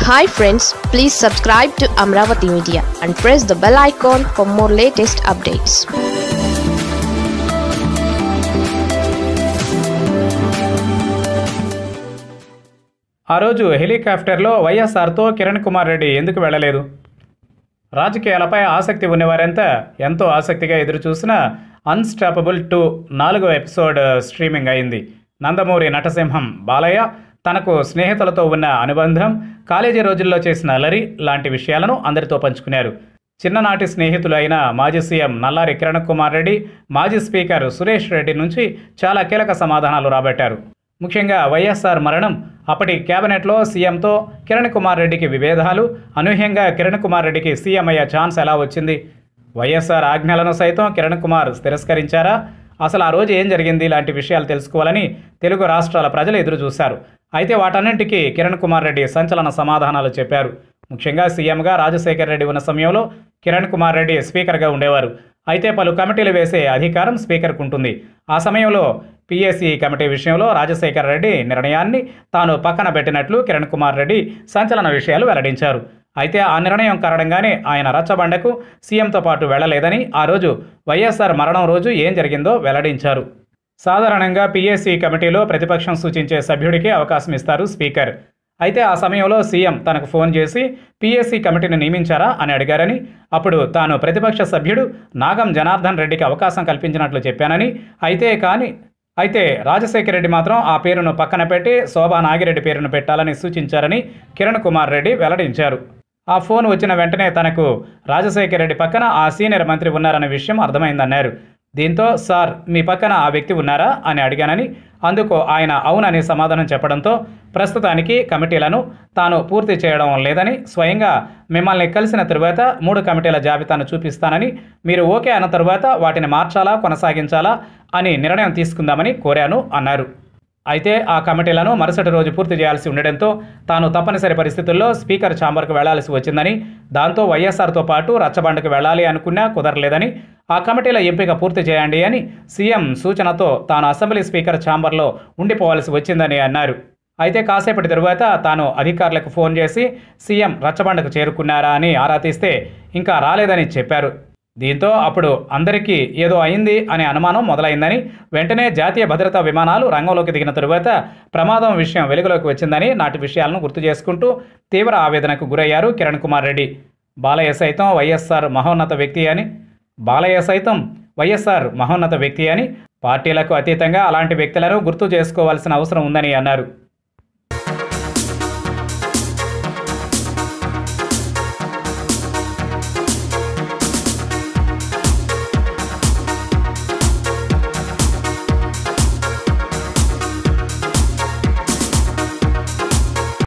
Hi friends, please subscribe to Amaravathi Media and press the bell icon for more latest updates. ఆ రోజు హెలికాప్టర్లో వైఎస్ఆర్తో కిరణ్ కుమార్ రెడ్డి ఎందుకు వెళ్ళలేదు? రాజకీయాలపై ఆసక్తి ఉన్నవారంతా ఎంతో ఆసక్తిగా ఎదురుచూసిన అన్స్టాపబుల్ 2 4వ ఎపిసోడ్ స్ట్రీమింగ్ అయింది. నందమూరి నటసింహం బాలయ్య తనకు స్నేహితులతో ఉన్న అనుబంధం, కాలేజీ రోజుల్లో చేసిన అల్లరి లాంటి విషయాలను అందరితో పంచుకున్నారు. చిన్ననాటి స్నేహితులు అయిన మాజీ సీఎం నల్లారి కిరణ్ కుమార్ రెడ్డి, మాజీ స్పీకర్ సురేష్ రెడ్డి నుంచి చాలా కీలక సమాధానాలు రాబట్టారు. ముఖ్యంగా వైఎస్ఆర్ మరణం, అప్పటి కేబినెట్లో సీఎంతో కిరణ్ కుమార్ రెడ్డికి విభేదాలు, అనూహ్యంగా కిరణ్ కుమార్ రెడ్డికి సీఎం అయ్యే ఛాన్స్ ఎలా వచ్చింది, వైఎస్ఆర్ ఆజ్ఞలను సైతం కిరణ్ కుమార్ తిరస్కరించారా, అసలు ఆ రోజు ఏం జరిగింది లాంటి విషయాలు తెలుసుకోవాలని తెలుగు రాష్ట్రాల ప్రజలు ఎదురు చూశారు. అయితే వాటన్నింటికీ కిరణ్ కుమార్ రెడ్డి సంచలన సమాధానాలు చెప్పారు. ముఖ్యంగా సీఎంగా రాజశేఖర్ రెడ్డి ఉన్న సమయంలో కిరణ్ కుమార్ రెడ్డి స్పీకర్గా ఉండేవారు. అయితే పలు కమిటీలు వేసే అధికారం స్పీకర్కు ఉంటుంది. ఆ సమయంలో పీఏసీ కమిటీ విషయంలో రాజశేఖర్ రెడ్డి నిర్ణయాన్ని తాను పక్కన పెట్టినట్లు కిరణ్ కుమార్ రెడ్డి సంచలన విషయాలు వెల్లడించారు. అయితే ఆ నిర్ణయం కారణంగానే ఆయన రచ్చబండకు సీఎంతో పాటు వెళ్లలేదని, ఆ రోజు వైఎస్ఆర్ మరణం రోజు ఏం జరిగిందో వెల్లడించారు. సాధారణంగా పీఏసీ కమిటీలో ప్రతిపక్షం సూచించే సభ్యుడికే అవకాశం ఇస్తారు స్పీకర్. అయితే ఆ సమయంలో సీఎం తనకు ఫోన్ చేసి పీఏసీ కమిటీని నియమించారా అని అడిగారని, అప్పుడు తాను ప్రతిపక్ష సభ్యుడు నాగం జనార్దన్ రెడ్డికి అవకాశం కల్పించినట్లు చెప్పానని, అయితే రాజశేఖర రెడ్డి మాత్రం ఆ పేరును పక్కన పెట్టి శోభా నాగిరెడ్డి పేరును పెట్టాలని సూచించారని కిరణ్ కుమార్ రెడ్డి వెల్లడించారు. ఆ ఫోన్ వచ్చిన వెంటనే తనకు రాజశేఖర రెడ్డి పక్కన ఆ సీనియర్ మంత్రి ఉన్నారన్న విషయం అర్థమైందన్నారు. దీంతో సార్ మీ పక్కన ఆ వ్యక్తి ఉన్నారా అని అడిగానని, అందుకు ఆయన అవునని సమాధానం చెప్పడంతో ప్రస్తుతానికి కమిటీలను తాను పూర్తి చేయడం లేదని, స్వయంగా మిమ్మల్ని కలిసిన తరువాత 3 కమిటీల జాబితాను చూపిస్తానని, మీరు ఓకే అన్న తరువాత వాటిని మార్చాలా కొనసాగించాలా అని నిర్ణయం తీసుకుందామని కోరాను అన్నారు. అయితే ఆ కమిటీలను మరుసటి రోజు పూర్తి చేయాల్సి ఉండడంతో తాను తప్పనిసరి పరిస్థితుల్లో స్పీకర్ ఛాంబర్కు వెళ్లాల్సి వచ్చిందని, దాంతో వైఎస్ఆర్తో పాటు రచ్చబండకు వెళ్లాలి అనుకున్నా కుదరలేదని, ఆ కమిటీల ఎంపిక పూర్తి చేయండి అని సీఎం సూచనతో తాను అసెంబ్లీ స్పీకర్ ఛాంబర్లో ఉండిపోవాల్సి వచ్చిందని అన్నారు. అయితే కాసేపటి తరువాత తాను అధికారులకు ఫోన్ చేసి సీఎం రచ్చబండకు చేరుకున్నారా అని ఆరా తీస్తే ఇంకా రాలేదని చెప్పారు. దీంతో అప్పుడు అందరికీ ఏదో అయింది అనే అనుమానం మొదలైందని, వెంటనే జాతీయ భద్రతా విమానాలు రంగంలోకి దిగిన తరువాత ప్రమాదం విషయం వెలుగులోకి వచ్చిందని నాటి విషయాలను గుర్తు చేసుకుంటూ తీవ్ర ఆవేదనకు గురయ్యారు కిరణ్ కుమార్ రెడ్డి. బాలయ్య సైతం వైఎస్ఆర్ మహోన్నత వ్యక్తి అని, పార్టీలకు అతీతంగా అలాంటి వ్యక్తులను గుర్తు చేసుకోవాల్సిన అవసరం ఉందని అన్నారు.